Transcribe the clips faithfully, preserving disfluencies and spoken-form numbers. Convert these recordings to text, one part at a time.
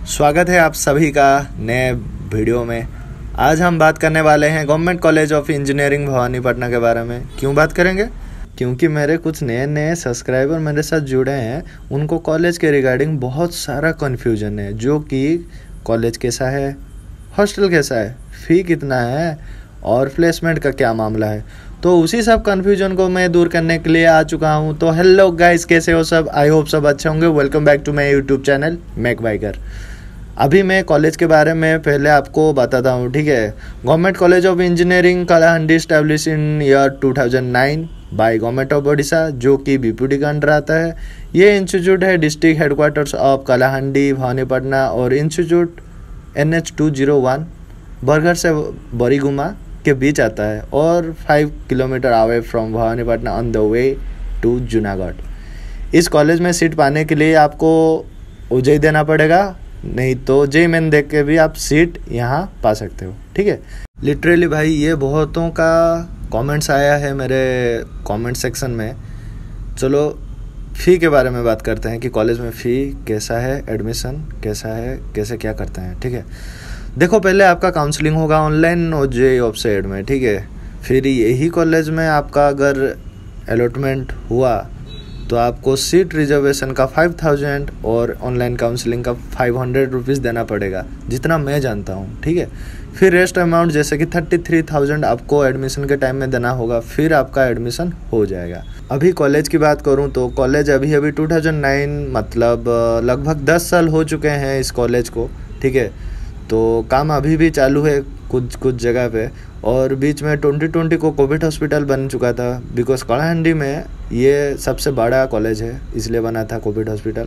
स्वागत है आप सभी का नए वीडियो में। आज हम बात करने वाले हैं government college of engineering Bhawanipatna के बारे में। क्यों बात करेंगे? क्योंकि मेरे कुछ नए नए सब्सक्राइबर मेरे साथ जुड़े हैं, उनको कॉलेज के रिगार्डिंग बहुत सारा कन्फ्यूजन है, जो कि कॉलेज कैसा है, हॉस्टल कैसा है, फ़ी कितना है और प्लेसमेंट का क्या मामला है। तो उसी सब कन्फ्यूजन को मैं दूर करने के लिए आ चुका हूँ। तो हेलो गाइस, कैसे हो सब? आई होप सब अच्छे होंगे। Welcome back to my YouTube channel mac biker. अभी मैं कॉलेज के बारे में पहले आपको बताता हूँ, ठीक है। Government college of engineering Kalahandi establish in year two thousand nine by government of Odisha, जो कि बीपीडी का अंडर आता है। ये इंस्टीट्यूट है district headquarters of Kalahandi Bhawanipatna और institute N H two zero one Bargarh से बरीगुमा के बीच आता है और five kilometre away from Bhawanipatna on the way to Junagarh. इस कॉलेज में सीट पाने के लिए आपको ओजेई देना पड़ेगा, नहीं तो जेई मेन देख के भी आप सीट यहाँ पा सकते हो, ठीक है। लिटरली भाई, ये बहुतों का कमेंट्स आया है मेरे कमेंट सेक्शन में। चलो फ़ी के बारे में बात करते हैं कि कॉलेज में फ़ी कैसा है, एडमिशन कैसा है, कैसे क्या करते हैं, ठीक है। देखो, पहले आपका काउंसलिंग होगा ऑनलाइन और जेई वेबसाइट में, ठीक है। फिर यही कॉलेज में आपका अगर अलॉटमेंट हुआ तो आपको सीट रिजर्वेशन का फाइव थाउजेंड और ऑनलाइन काउंसलिंग का फाइव हंड्रेड रुपीज़ देना पड़ेगा, जितना मैं जानता हूँ, ठीक है। फिर रेस्ट अमाउंट जैसे कि थर्टी थ्री थाउजेंड आपको एडमिशन के टाइम में देना होगा, फिर आपका एडमिशन हो जाएगा। अभी कॉलेज की बात करूँ तो कॉलेज अभी अभी टू थाउजेंड नाइन मतलब लगभग दस साल हो चुके हैं इस कॉलेज को, ठीक है। तो काम अभी भी चालू है कुछ कुछ जगह पे, और बीच में ट्वेंटी ट्वेंटी को कोविड हॉस्पिटल बन चुका था, बिकॉज कलाहंडी में ये सबसे बड़ा कॉलेज है, इसलिए बना था कोविड हॉस्पिटल।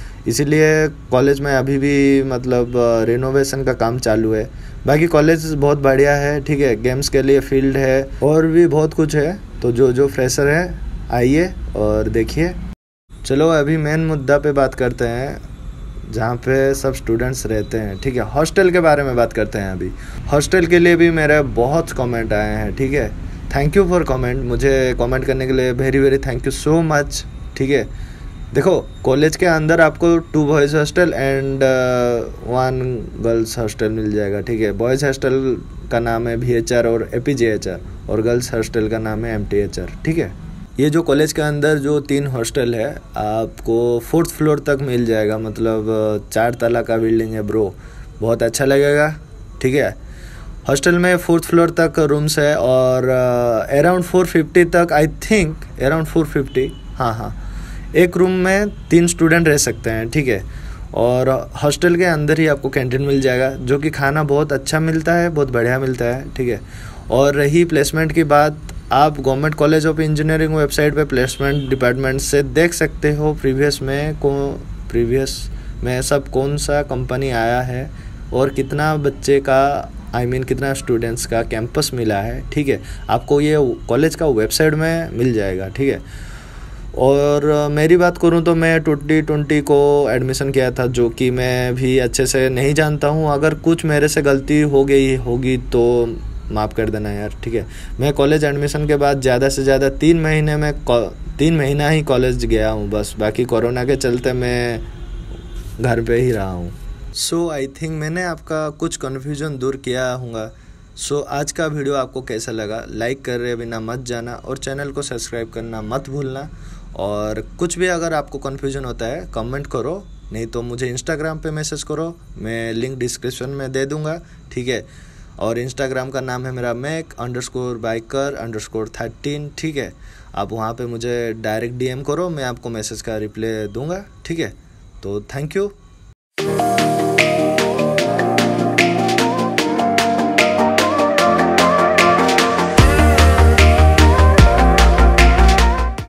इसीलिए कॉलेज में अभी भी मतलब रिनोवेशन का काम चालू है। बाकी कॉलेज बहुत बढ़िया है, ठीक है। गेम्स के लिए फील्ड है और भी बहुत कुछ है। तो जो जो फ्रेशर है आइए और देखिए। चलो अभी मेन मुद्दा पे बात करते हैं, जहाँ पे सब स्टूडेंट्स रहते हैं, ठीक है। हॉस्टल के बारे में बात करते हैं। अभी हॉस्टल के लिए भी मेरे बहुत कमेंट आए हैं, ठीक है। थैंक यू फॉर कमेंट, मुझे कमेंट करने के लिए very very thank you so much, ठीक है। देखो, कॉलेज के अंदर आपको two boys hostel and one girls hostel मिल जाएगा, ठीक है। बॉयज़ हॉस्टल का नाम है वी एच आर और A P J H R और गर्ल्स हॉस्टल का नाम है एम टी एच आर, ठीक है। ये जो कॉलेज के अंदर जो तीन हॉस्टल है आपको फोर्थ फ्लोर तक मिल जाएगा, मतलब चार तला का बिल्डिंग है ब्रो, बहुत अच्छा लगेगा, ठीक है। हॉस्टल में फोर्थ फ्लोर तक रूम्स है और अराउंड फोर फिफ्टी तक, I think around four fifty, हाँ हाँ एक रूम में तीन स्टूडेंट रह सकते हैं, ठीक है। और हॉस्टल के अंदर ही आपको कैंटीन मिल जाएगा, जो कि खाना बहुत अच्छा मिलता है, बहुत बढ़िया मिलता है, ठीक है। और रही प्लेसमेंट की बात, आप government college of engineering website पे प्लेसमेंट डिपार्टमेंट से देख सकते हो प्रीवियस में को प्रीवियस में सब कौन सा कंपनी आया है और कितना बच्चे का आई I मीन mean, कितना स्टूडेंट्स का कैंपस मिला है, ठीक है। आपको ये कॉलेज का वेबसाइट में मिल जाएगा, ठीक है। और मेरी बात करूं तो मैं ट्वेंटी ट्वेंटी को एडमिशन किया था, जो कि मैं भी अच्छे से नहीं जानता हूं। अगर कुछ मेरे से गलती हो गई होगी तो माफ़ कर देना यार, ठीक है। मैं कॉलेज एडमिशन के बाद ज़्यादा से ज़्यादा तीन महीने में तीन महीना ही कॉलेज गया हूँ बस, बाकी कोरोना के चलते मैं घर पे ही रहा हूँ। सो आई थिंक मैंने आपका कुछ कन्फ्यूजन दूर किया होगा। सो so, आज का वीडियो आपको कैसा लगा? लाइक कर रहे बिना मत जाना और चैनल को सब्सक्राइब करना मत भूलना। और कुछ भी अगर आपको कन्फ्यूजन होता है कमेंट करो, नहीं तो मुझे इंस्टाग्राम पे मैसेज करो, मैं लिंक डिस्क्रिप्शन में दे दूँगा, ठीक है। और इंस्टाग्राम का नाम है मेरा mac underscore biker underscore thirteen, ठीक है। आप वहाँ पे मुझे डायरेक्ट डी एम करो, मैं आपको मैसेज का रिप्लाई दूंगा, ठीक है। तो थैंक यू।